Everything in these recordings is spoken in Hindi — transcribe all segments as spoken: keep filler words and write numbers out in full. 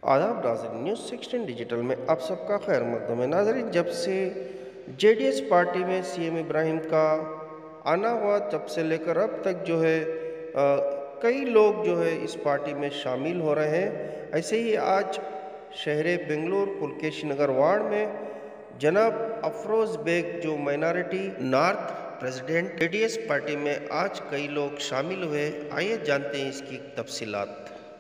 आदाब नाज़रीन, न्यूज़ सिक्सटीन डिजिटल में आप सबका खैर मकदम है। नाज़रीन, जब से जेडीएस पार्टी में सीएम इब्राहिम का आना हुआ तब से लेकर अब तक जो है आ, कई लोग जो है इस पार्टी में शामिल हो रहे हैं। ऐसे ही आज शहर बेंगलुरु पुलकेशी नगर वार्ड में जनाब अफरोज़ बेग जो minority north president JDS party में आज कई लोग शामिल हुए। आइए जानते हैं इसकी तफसीलात।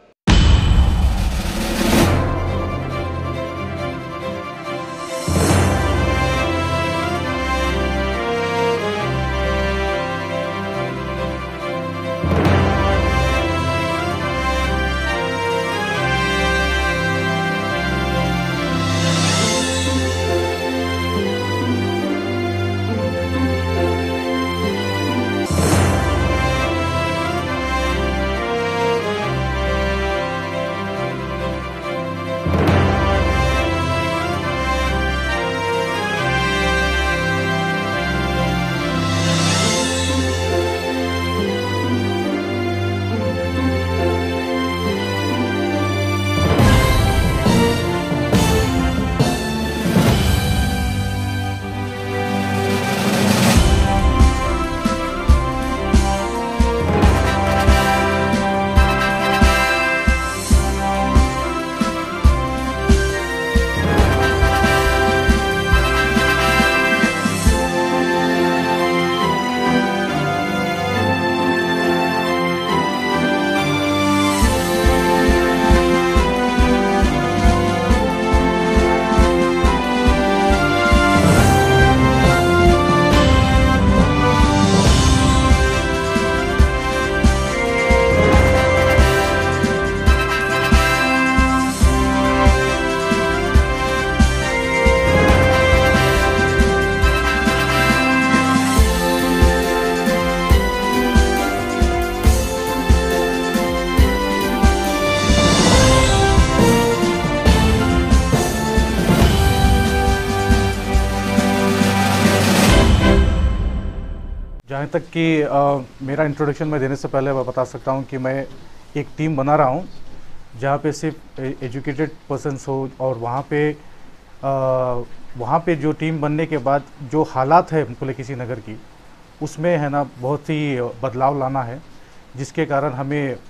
जहाँ तक कि मेरा इंट्रोडक्शन मैं देने से पहले मैं बता सकता हूँ कि मैं एक टीम बना रहा हूँ जहाँ पे सिर्फ एजुकेटेड पर्सन्स हो और वहाँ पे आ, वहाँ पे जो टीम बनने के बाद जो हालात है पुलकेशी नगर की उसमें है ना बहुत ही बदलाव लाना है, जिसके कारण हमें आ,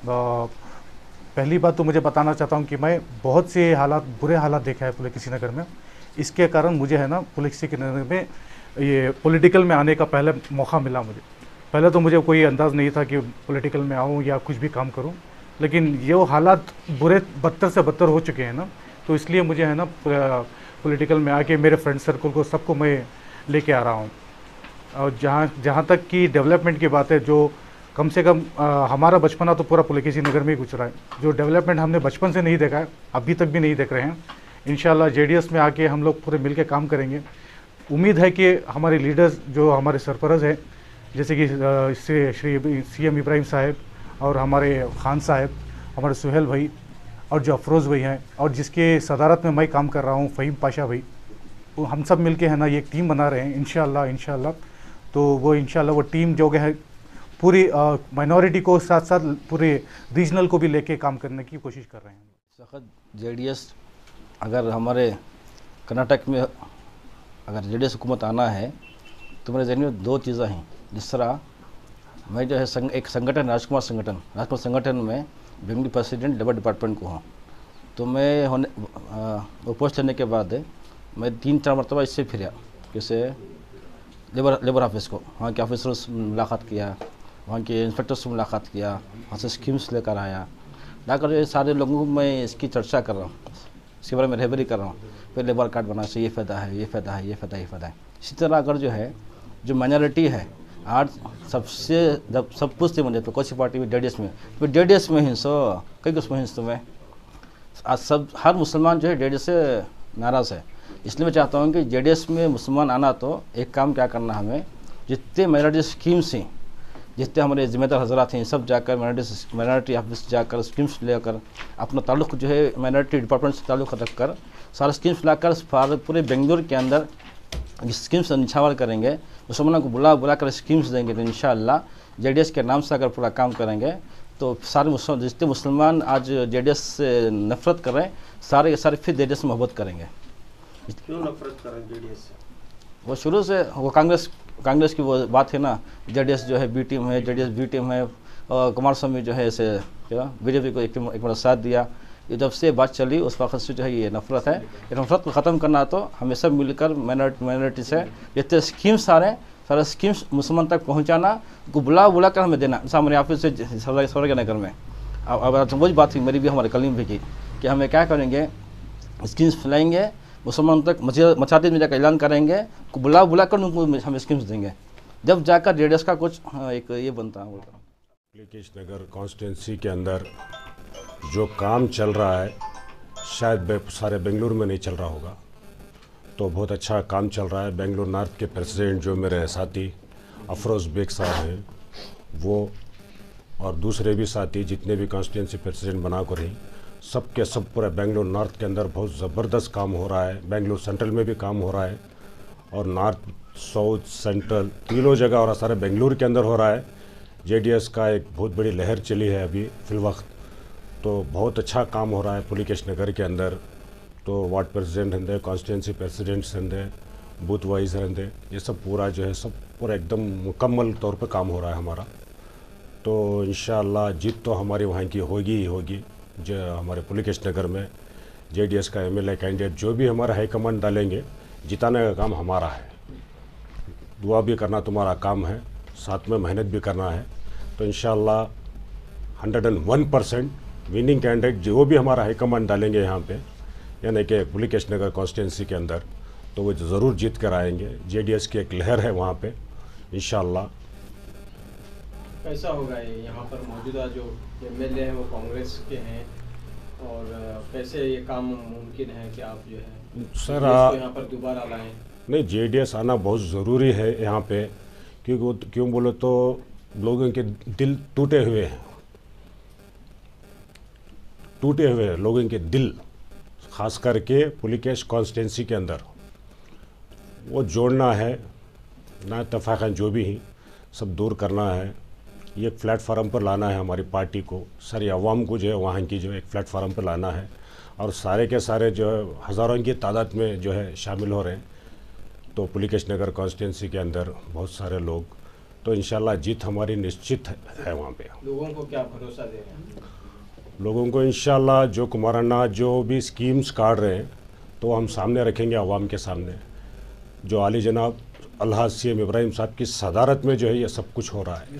पहली बात तो मुझे बताना चाहता हूँ कि मैं बहुत से हालात बुरे हालात देखा है पुलकेशी नगर में। इसके कारण मुझे है ना पुलकेशी नगर में ये पॉलिटिकल में आने का पहले मौका मिला। मुझे पहले तो मुझे कोई अंदाज़ नहीं था कि पॉलिटिकल में आऊँ या कुछ भी काम करूँ, लेकिन ये हालात बुरे बदतर से बदतर हो चुके हैं ना, तो इसलिए मुझे है ना पॉलिटिकल में आके मेरे फ्रेंड सर्कल को सबको मैं लेके आ रहा हूँ। और जहाँ जहाँ तक कि डेवलपमेंट की बात है, जो कम से कम आ, हमारा बचपना तो पूरा पुलकेशी नगर में ही गुजरा है। जो डेवलपमेंट हमने बचपन से नहीं देखा है, अभी तक भी नहीं देख रहे हैं। इंशाल्लाह जेडीएस में आके हम लोग पूरे मिल के काम करेंगे। उम्मीद है कि हमारे लीडर्स जो हमारे सरपरस्त हैं, जैसे कि श्री सीएम इब्राहिम साहब और हमारे खान साहब, हमारे सुहेल भाई और जो अफरोज़ भाई हैं, और जिसके सदारत में मैं काम कर रहा हूँ फ़हीम पाशा भाई, वो हम सब मिलके है ना ये एक टीम बना रहे हैं इंशाल्लाह इंशाल्लाह तो वो इंशाल्लाह वो टीम जो है पूरी माइनॉरिटी को साथ साथ पूरे रीजनल को भी लेके काम करने की कोशिश कर रहे हैं। इस वक्त जेडीएस अगर हमारे कर्नाटक में अगर जेडीएस हुकूमत आना है तो मेरे जहन में दो चीज़ें हैं। जिस तरह मैं जो है संग, एक संगठन राजकुमार संगठन राजकुमार संगठन में बेंगलुरु प्रेसिडेंट लेबर डिपार्टमेंट को हूँ, तो मैं होने वो पोस्ट लेने के बाद मैं तीन चार मरतबा इससे फिरा, जैसे लेबर लेबर ऑफिस को, वहाँ के ऑफिसरों से मुलाकात किया, वहाँ के इंस्पेक्टर से मुलाकात किया, वहाँ से स्कीम्स लेकर आया, लाकर ये सारे लोगों को मैं इसकी चर्चा कर रहा हूँ, इसके बारे में रहबरी कर रहा हूँ। फिर लेबर कार्ड बनाने से ये फ़ायदा है, ये फ़ायदा है, ये फ़ायदा ये फ़ायदा है। इसी तरह अगर जो है जो माइनॉरिटी है आज सबसे जब सब पूछते मुझे तो कौन सी पार्टी में, जेडीएस में, तो जेडीएस में हिंसो कई कुछ में हिंसो में आज सब हर मुसलमान जो है जेडीएस से नाराज़ है। इसलिए मैं चाहता हूँ कि जेडीएस में मुसलमान आना तो एक काम क्या करना, हमें जितने माइनॉरिटी स्कीम्स हैं, जितने हमारे जिम्मेदार हजरात हैं, सब जाकर माइनॉरिटी माइनॉरिटी ऑफिस जाकर स्कीम्स लेकर अपना ताल्लुक जो है माइनॉरिटी डिपार्टमेंट से ताल्लुक रखकर सारे स्कीम्स लाकर पूरे बेंगलुरु के अंदर स्कीम्स निछावर करेंगे, मुसलमानों को बुला बुला कर स्कीम्स देंगे। तो इंशाअल्लाह जेडीएस के नाम से अगर पूरा काम करेंगे तो सारे मुसलमान जितने मुसलमान आज जेडीएस से नफरत कर रहे हैं, सारे के सारे फिर जेडीएस से मोहब्बत करेंगे। क्यों नफरत करें जेडीएस से? वो शुरू से वो कांग्रेस कांग्रेस की वो बात है ना, जेडीएस जो है बी टीम है, जेडीएस बी टीम है, और कुमार स्वामी जो है इसे क्या बीजेपी को एक एक बार साथ दिया। ये जब से बात चली उस वक्त से जो है ये नफरत है। ये नफरत को ख़त्म करना तो हमें सब मिलकर माइनॉरिटी माइनॉरिटी से जितने स्कीम्स आ रहे हैं सारे स्कीम्स मुसलमान तक पहुंचाना, को बुला बुला कर हमें देना। जैसा हमारे ऑफिस से सौर नगर में अब अब वही बात थी मेरी भी, हमारे कलीम भी की कि हमें क्या करेंगे, स्कीम्स फैलाएंगे, मुसलमान तक मचाते में जाकर ऐलान करेंगे, को बुला बुला कर उनको हम स्कीम्स देंगे, जब जाकर जेडीएस का कुछ एक ये बनता है। पुलिकेश नगर कॉन्स्टिट्यूंसी के अंदर जो काम चल रहा है शायद बे, सारे बेंगलुरु में नहीं चल रहा होगा, तो बहुत अच्छा काम चल रहा है। बेंगलुरु नॉर्थ के प्रेसिडेंट जो मेरे साथी अफरोज़ बेग साहब हैं, वो और दूसरे भी साथी जितने भी कॉन्स्टिट्यूंसी प्रेसिडेंट बना कर रही, सब के सब पूरे बेंगलुरु नॉर्थ के अंदर बहुत ज़बरदस्त काम हो रहा है। बेंगलुरु सेंट्रल में भी काम हो रहा है और नॉर्थ साउथ सेंट्रल तीनों जगह और सारे बेंगलुरु के अंदर हो रहा है। जेडीएस का एक बहुत बड़ी लहर चली है अभी फिलवक्त, तो बहुत अच्छा काम हो रहा है पुलिकेश नगर के अंदर। तो वार्ड प्रेसिडेंट रहते, कॉन्स्टिट्यूंसी प्रेसिडेंट्स रहते, बूथ वाइज रहते, ये सब पूरा जो है सब पूरा एकदम मुकम्मल तौर पे काम हो रहा है हमारा। तो इंशाअल्लाह जीत तो हमारी वहाँ की होगी ही होगी। जो हमारे पुलिकेश नगर में जेडीएस का एमएलए कैंडिडेट जो भी हमारा हाईकमांड डालेंगे, जिताने का काम हमारा है। दुआ भी करना तुम्हारा काम है, साथ में मेहनत भी करना है। तो इंशाअल्लाह hundred and one percent winning candidate जो भी हमारा हाईकमांड डालेंगे यहाँ पे, यानी कि पुलिकेश नगर कॉन्स्टिट्यूंसी के अंदर, तो वो ज़रूर जीत कर आएंगे। जेडीएस की एक लहर है वहाँ पे इंशाअल्लाह। कैसा होगा ये यहाँ पर मौजूदा जो एमएलए हैं वो कांग्रेस के हैं, और कैसे ये काम मुमकिन है कि आप जो है सर यहाँ पर दोबारा लाएं? नहीं, जेडीएस आना बहुत ज़रूरी है यहाँ पे, क्योंकि क्यों बोलो तो लोगों के दिल टूटे हुए हैं, टूटे हुए हैं लोगों के दिल, खास करके पुलिकेश कॉन्स्टिट्यूंसी के अंदर वो जोड़ना है ना, इत्तेफाक़न जो भी ही सब दूर करना है। ये एक प्लेटफार्म पर लाना है हमारी पार्टी को, सारी आवाम को जो है वहाँ की जो है एक प्लेटफार्म पर लाना है, और सारे के सारे जो है हज़ारों की तादाद में जो है शामिल हो रहे हैं। तो पुलिकेश नगर कॉन्स्टिट्यूंसी के अंदर बहुत सारे लोग, तो इंशाल्लाह जीत हमारी निश्चित है वहाँ पे। लोगों को क्या भरोसा दे रहे हैं? लोगों को इंशाल्लाह जो कुमारन्ना जो भी स्कीम्स काट रहे हैं तो हम सामने रखेंगे आवाम के सामने। जो आली जनाब अल्लाह सीएम इब्राहिम साहब की सदारत में जो है ये सब कुछ हो रहा है,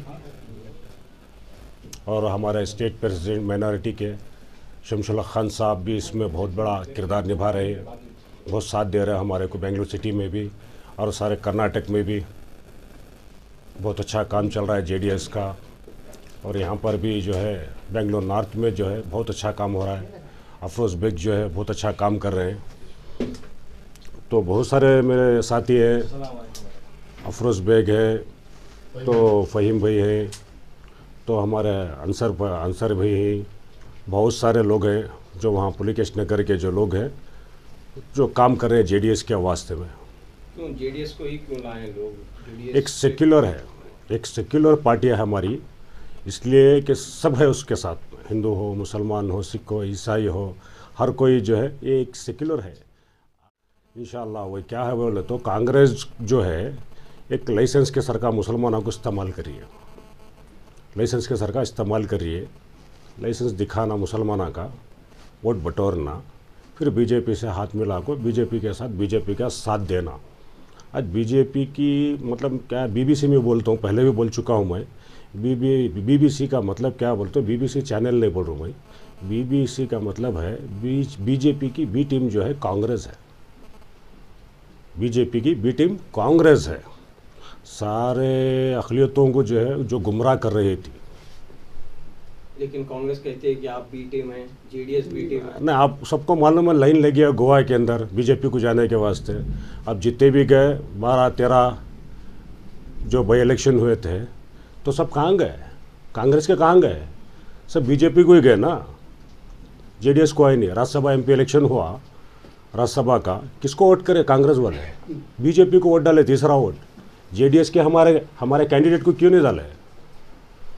और हमारे स्टेट प्रेसिडेंट माइनॉरिटी के शमशुल हक खान साहब भी इसमें बहुत बड़ा किरदार निभा रहे हैं, बहुत साथ दे रहे हैं हमारे को। बेंगलुरु सिटी में भी और सारे कर्नाटक में भी बहुत अच्छा काम चल रहा है जेडीएस का, और यहाँ पर भी जो है बेंगलुरु नॉर्थ में जो है बहुत अच्छा काम हो रहा है। अफरोज़ बेग जो है बहुत अच्छा काम कर रहे हैं। तो बहुत सारे मेरे साथी हैं, अफरोज़ बेग है, तो फ़हीम भाई है, तो हमारे अंसर अंसर भाई हैं, बहुत सारे लोग हैं जो वहाँ पुलिकेश नगर के जो लोग हैं जो काम कर रहे हैं जेडीएस के वास्ते में। क्यों जेडीएस को ही क्यों लाए लोग? जेडीएस एक सेक्युलर है, एक सेक्युलर पार्टी है हमारी, इसलिए कि सब है उसके साथ, हिंदू हो, मुसलमान हो, सिख हो, ईसाई हो, हर कोई जो है ये एक सेक्युलर है। इंशाअल्लाह वो क्या है बोले तो कांग्रेस जो है एक लाइसेंस के सर का मुसलमानों को इस्तेमाल करिए, लाइसेंस के सर का इस्तेमाल करिए, लाइसेंस दिखाना मुसलमानों का, वोट बटोरना, फिर बीजेपी से हाथ मिला को बीजेपी के साथ बीजेपी का साथ देना। आज बीजेपी की मतलब क्या, बीबीसी में बोलता हूँ, पहले भी बोल चुका हूँ मैं, बीबी बीबीसी का मतलब क्या बोलते हो, बीबीसी चैनल नहीं बोल रहा हूँ मैं, बीबीसी का मतलब है बीच बीजेपी की बी टीम जो है कांग्रेस है, बीजेपी की बी टीम कांग्रेस है। सारे अक़लियतों को जो है जो गुमराह कर रही थी। लेकिन कांग्रेस कहती है कि आप बी टीम हैं, जेडीएस बी टीम है। नहीं, आप सबको मालूम है लाइन लगी है गोवा के अंदर बीजेपी को जाने के वास्ते। अब जितने भी गए बारह तेरह जो बाई इलेक्शन हुए थे तो सब कहाँ गए, कांग्रेस के कहाँ गए, सब बीजेपी को ही गए ना, जेडीएस को आए नहीं। राज्यसभा एमपी इलेक्शन हुआ राज्यसभा का, किसको वोट करे, कांग्रेस वाले बीजेपी को वोट डाले, तीसरा वोट जेडीएस के हमारे हमारे कैंडिडेट को क्यों नहीं डाले।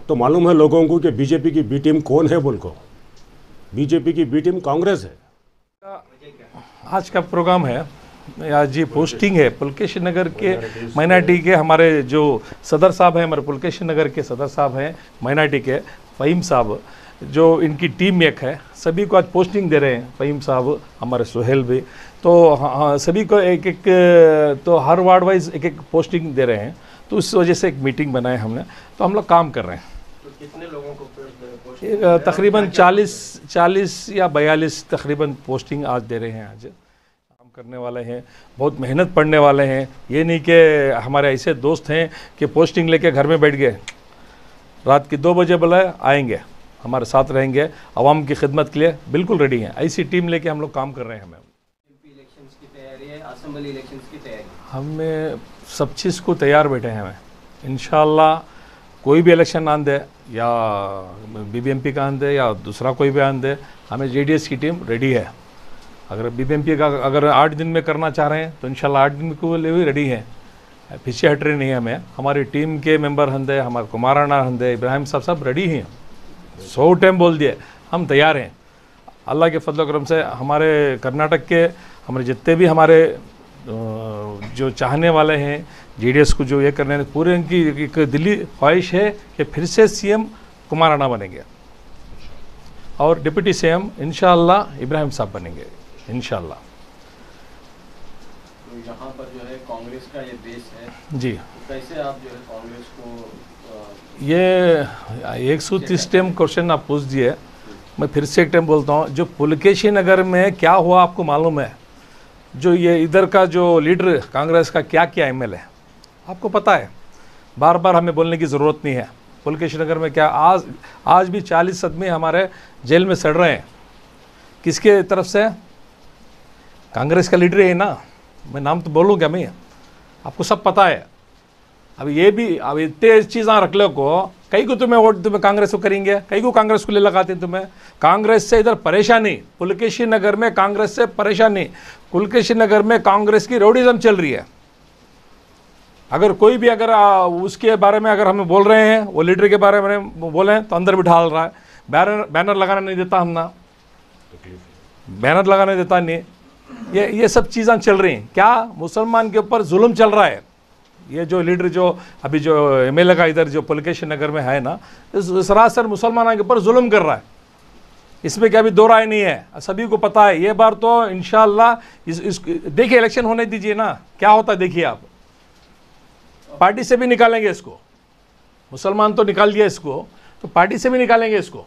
तो मालूम है लोगों को कि बीजेपी की बी टीम कौन है बोल को। बीजेपी की बी टीम कांग्रेस है। आज का प्रोग्राम है, आज ये पोस्टिंग है पुलकेशी नगर के माइनॉरिटी के हमारे जो सदर साहब हैं, हमारे पुलकेशी नगर के सदर साहब हैं माइनॉरिटी के फ़हीम साहब, जो इनकी टीम एक है, सभी को आज पोस्टिंग दे रहे हैं। फ़हीम साहब, हमारे सुहेल भी, तो हाँ सभी को एक एक तो हर वार्ड वाइज एक एक पोस्टिंग दे रहे हैं। तो उस वजह से एक मीटिंग बनाए हमने, तो हम लोग काम कर रहे हैं। तो कितने लोगों को पोस्टिंग? तकरीबन चालीस चालीस या बयालीस तकरीबन पोस्टिंग आज दे रहे हैं। आज काम करने वाले हैं, बहुत मेहनत पढ़ने वाले हैं। ये नहीं कि हमारे ऐसे दोस्त हैं कि पोस्टिंग लेके घर में बैठ गए, रात के दो बजे बुलाए आएंगे, हमारे साथ रहेंगे, आवाम की खिदमत के लिए बिल्कुल रेडी हैं। ऐसी टीम लेके हम लोग काम कर रहे हैं। हमें एमपी इलेक्शंस की तैयारी है, असेंबली इलेक्शंस की तैयारी? हमें सब चीज़ को तैयार बैठे हैं। हमें इंशाल्लाह कोई भी इलेक्शन आन दे, या बीबीएमपी का आन दे या दूसरा कोई भी आन दे, हमें जेडीएस की टीम रेडी है। अगर बीबीएमपी का अगर आठ दिन में करना चाह रहे हैं तो इंशाल्लाह आठ दिन को लिए भी रेडी है, पीछे हट रहे नहीं है। हमें हमारी टीम के मेंबर हंदे, हमारे कुमाराना हंदे, इब्राहिम साहब सब रेडी हैं। सौ टाइम बोल दिए, हम तैयार हैं। अल्लाह के फजल करम से हमारे कर्नाटक के हमारे जितने भी हमारे जो चाहने वाले हैं जेडीएस को, जो ये करने हैं, पूरे इनकी एक दिली ख्वाहिश है कि फिर से सीएम कुमाराना बनेंगे और डिप्टी सीएम इंशाअल्लाह इब्राहिम साहब बनेंगे इंशाअल्लाह। तो यहाँ पर जो है कांग्रेस का ये देश है जी, तो कैसे आप जो है कांग्रेस को? ये एक सौ तीस टाइम क्वेश्चन आप पूछ दिए, मैं फिर से एक टाइम बोलता हूँ। जो पुलकेशी नगर में क्या हुआ आपको मालूम है? जो ये इधर का जो लीडर कांग्रेस का क्या किया एमएलए आपको पता है, बार बार हमें बोलने की ज़रूरत नहीं है। पुलकेशी नगर में क्या आज आज भी चालीस आदमी हमारे जेल में सड़ रहे हैं। किसके तरफ से? कांग्रेस का लीडर है ना, मैं नाम तो बोलूँ क्या मैं? आपको सब पता है। अब ये भी अब इतने चीज़ें रख लो को, कई को तुम्हें वोट तुम्हें कांग्रेस को करेंगे, कई को कांग्रेस को ले लगाते हैं तुम्हें। कांग्रेस से इधर परेशानी, पुलकेशी नगर में कांग्रेस से परेशानी। पुलकेशी नगर में कांग्रेस की रोडिज्म चल रही है। अगर कोई भी अगर आ, उसके बारे में अगर हमें बोल रहे हैं, वो लीडर के बारे में बोले तो अंदर बिठा रहा है। बैनर बैनर लगाना नहीं देता, हम ना बैनर लगाने देता नहीं। ये ये सब चीज़ें चल रही हैं। क्या मुसलमान के ऊपर जुल्म चल रहा है। ये जो लीडर जो अभी जो एमएलए का इधर जो पुलकेशी नगर में है ना, सरासर मुसलमानों के ऊपर जुल्म कर रहा है। इसमें क्या भी दो राय नहीं है, सभी को पता है। ये बार तो इंशाअल्लाह इस, इस देखिए इलेक्शन होने दीजिए ना, क्या होता है देखिए आप। पार्टी से भी निकालेंगे इसको, मुसलमान तो निकाल दिया इसको, तो पार्टी से भी निकालेंगे इसको।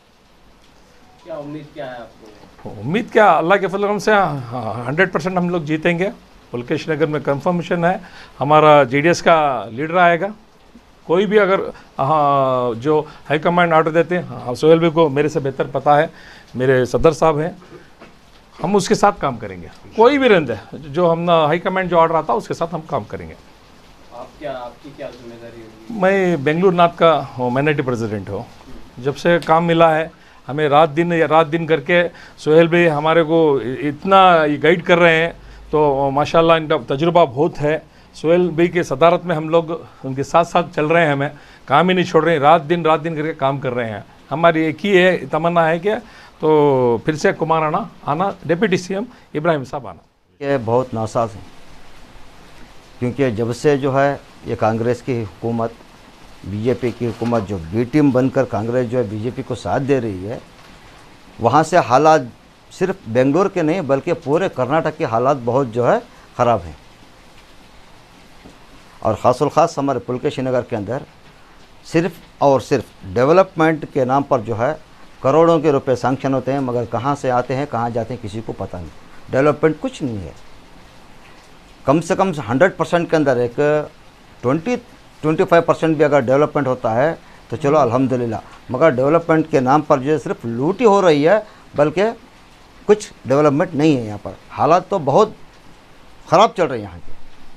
क्या उम्मीद क्या है आपको? उम्मीद क्या, अल्लाह के फजल से हंड्रेड परसेंट हम लोग जीतेंगे। पुलकेशी नगर में कंफर्मेशन है, हमारा जेडीएस का लीडर आएगा। कोई भी अगर हाँ जो हाईकमांड ऑर्डर देते हैं, हाँ सोहेल भाई को मेरे से बेहतर पता है, मेरे सदर साहब हैं, हम उसके साथ काम करेंगे। कोई भी रहते जो हम हाईकमांड जो ऑर्डर आता है उसके साथ हम काम करेंगे। आप क्या आपकी क्या जिम्मेदारी होगी? मैं बेंगलुरु नाथ का माइनॉरिटी प्रेसिडेंट हूँ। जब से काम मिला है हमें, रात दिन रात दिन करके सोहेल भाई हमारे को इतना गाइड कर रहे हैं, तो माशाल्लाह इनका तजुर्बा बहुत है। सोहेल भाई के सदारत में हम लोग उनके साथ साथ चल रहे हैं, हमें काम ही नहीं छोड़ रहे हैं, रात दिन रात दिन करके काम कर रहे हैं। हमारी एक ही है तमन्ना है कि तो फिर से कुमाराना आना, डिप्टी सीएम इब्राहिम साहब आना। ये बहुत नासाज हैं, क्योंकि जब से जो है ये कांग्रेस की हुकूमत, बीजेपी की हुकूमत जो बी टीम बनकर कांग्रेस जो है बीजेपी को साथ दे रही है, वहाँ से हालात सिर्फ बेंगलोर के नहीं बल्कि पूरे कर्नाटक के हालात बहुत जो है ख़राब हैं। और ख़ासुल ख़ास हमारे पुलकेशी नगर के अंदर सिर्फ और सिर्फ डेवलपमेंट के नाम पर जो है करोड़ों के रुपए सैंक्शन होते हैं, मगर कहाँ से आते हैं कहाँ जाते हैं किसी को पता नहीं। डेवलपमेंट कुछ नहीं है। कम से कम हंड्रेड परसेंट के अंदर एक ट्वेंटी ट्वेंटी फाइव परसेंट भी अगर डेवलपमेंट होता है तो चलो अल्हम्दुलिल्लाह, मगर डेवलपमेंट के नाम पर जो है सिर्फ लूट ही हो रही है, बल्कि कुछ डेवलपमेंट नहीं है। यहाँ पर हालात तो बहुत ख़राब चल रहे हैं यहाँ के।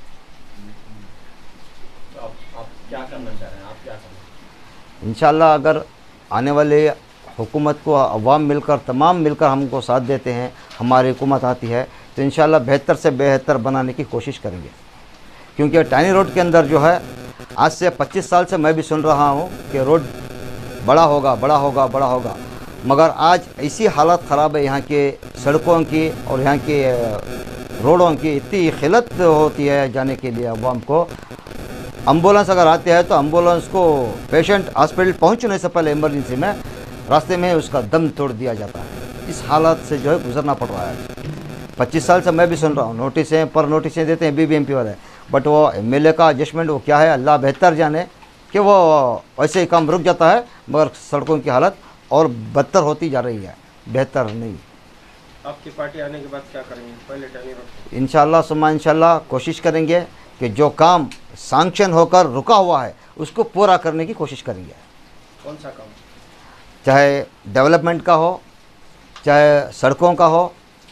तो आप, आप क्या करना चाह रहे हैं? आप क्या करना? इंशाल्लाह अगर आने वाले हुकूमत को अवाम मिलकर तमाम मिलकर हमको साथ देते हैं, हमारी हुकूमत आती है तो इंशाल्लाह बेहतर से बेहतर बनाने की कोशिश करेंगे। क्योंकि टाइनी रोड के अंदर जो है आज से पच्चीस साल से मैं भी सुन रहा हूँ कि रोड बड़ा होगा बड़ा होगा बड़ा होगा, मगर आज ऐसी हालत ख़राब है यहाँ के सड़कों की और यहाँ के रोडों की, इतनी खिलत होती है जाने के लिए। अब हमको एम्बुलेंस अगर आते हैं तो एम्बुलेंस को पेशेंट हॉस्पिटल पहुँचने से पहले इमरजेंसी में रास्ते में उसका दम तोड़ दिया जाता है। इस हालत से जो है गुजरना पड़ रहा है। पच्चीस साल से मैं भी सुन रहा हूँ, नोटिसें पर नोटिसें देते हैं बीबीएमपी वाले, बट वो एमएलए का एडजस्टमेंट वो क्या है अल्लाह बेहतर जाने कि वो ऐसे ही काम रुक जाता है, मगर सड़कों की हालत और बदतर होती जा रही है, बेहतर नहीं। आपकी पार्टी आने के बाद क्या करेंगे? पहले टर्निंग इंशाल्लाह सुम्मा इंशाल्लाह कोशिश करेंगे कि जो काम सैंक्शन होकर रुका हुआ है उसको पूरा करने की कोशिश करेंगे। कौन सा काम? चाहे डेवलपमेंट का हो, चाहे सड़कों का हो,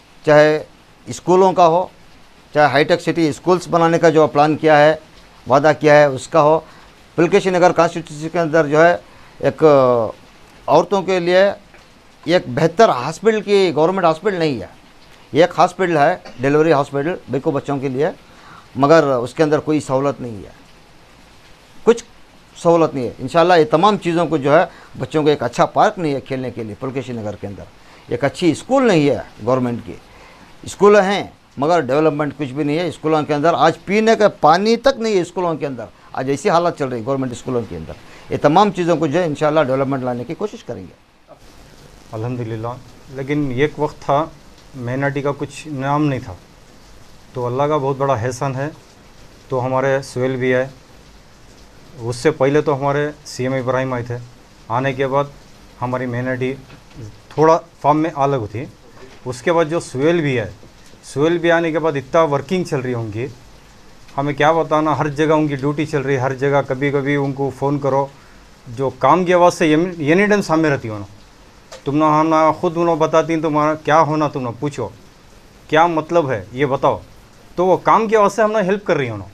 चाहे स्कूलों का हो, चाहे हाईटेक सिटी स्कूल्स बनाने का जो प्लान किया है, वादा किया है उसका हो। पुलकेशी नगर कॉन्स्टिट्यूंसी के अंदर जो है एक औरतों के लिए एक बेहतर हॉस्पिटल की गवर्नमेंट हॉस्पिटल नहीं है। एक हॉस्पिटल है डिलीवरी हॉस्पिटल बेको बच्चों के लिए, मगर उसके अंदर कोई सहूलत नहीं है, कुछ सहूलत नहीं है। इंशाल्लाह ये तमाम चीज़ों को जो है बच्चों को एक अच्छा पार्क नहीं है खेलने के लिए पुलकेशी नगर के अंदर, एक अच्छी स्कूल नहीं है गवर्नमेंट की, स्कूल हैं मगर डेवलपमेंट कुछ भी नहीं है स्कूलों के अंदर। आज पीने का पानी तक नहीं है स्कूलों के अंदर, आज ऐसी हालत चल रही है गवर्नमेंट स्कूलों के अंदर। ये तमाम चीज़ों को जो है इंशाल्लाह डेवलपमेंट लाने की कोशिश करेंगे अल्हम्दुलिल्लाह। लेकिन एक वक्त था माइनॉरिटी का कुछ नाम नहीं था, तो अल्लाह का बहुत बड़ा एहसान है। तो हमारे सुहेल भी आए, उससे पहले तो हमारे सीएम इब्राहिम आए थे, आने के बाद हमारी माइनॉरिटी थोड़ा फॉर्म में अलग थी। उसके बाद जो सुहेल भी है, सुहेल भी आने के बाद इतना वर्किंग चल रही है उनकी, हमें क्या बताना, हर जगह उनकी ड्यूटी चल रही है, हर जगह कभी कभी उनको फ़ोन करो, जो काम की आवाज़ से एनी टाइम सामने रहती हो ना, तुम ना हम ना खुद उन्होंने बताती तुम्हारा क्या होना, तुम ना पूछो क्या मतलब है ये बताओ, तो वो काम की आवाज़ से हमने हेल्प कर रही हो ना।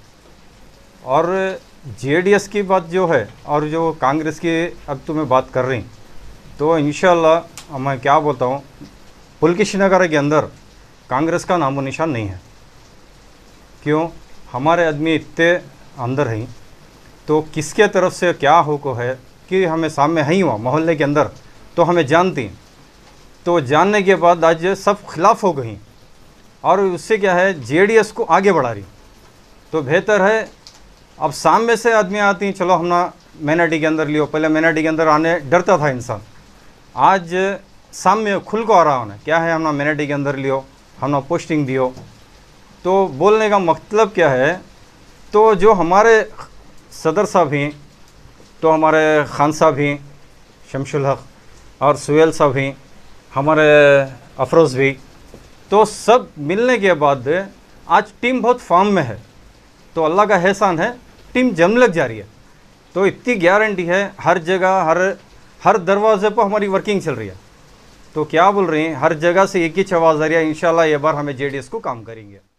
और जेडीएस की बात जो है और जो कांग्रेस की अब तुम्हें बात कर रही, तो इंशाल्लाह मैं क्या बोलता हूँ, पुलकेशी नगर के अंदर कांग्रेस का नामो निशान नहीं है। क्यों? हमारे आदमी इतने अंदर हैं, तो किसके तरफ से क्या हो को है कि हमें सामने है ही हुआ मोहल्ले के अंदर, तो हमें जानती, तो जानने के बाद आज सब खिलाफ हो गई और उससे क्या है जेडीएस को आगे बढ़ा रही। तो बेहतर है अब सामने से आदमी आती हैं, चलो हम ना माइनॉरिटी के अंदर लियो, पहले माइनॉरिटी के अंदर आने डरता था इंसान, आज सामने खुल को आ रहा होना क्या है, हम ना माइनॉरिटी के अंदर लियो, हम ना पोस्टिंग दियो। तो बोलने का मतलब क्या है, तो जो हमारे सदर साहब हैं, तो हमारे खान साहब हैं शमशुल हक और सुहेल साहब हैं, हमारे अफरोज़ भी, तो सब मिलने के बाद आज टीम बहुत फॉर्म में है। तो अल्लाह का एहसान है, टीम जम लग जा रही है। तो इतनी गारंटी है, हर जगह हर हर दरवाजे पर हमारी वर्किंग चल रही है। तो क्या बोल रही हैं, हर जगह से एक ही आवाज़ आ रही है, इंशाल्लाह ये बार हमें जेडीएस को काम करेंगे।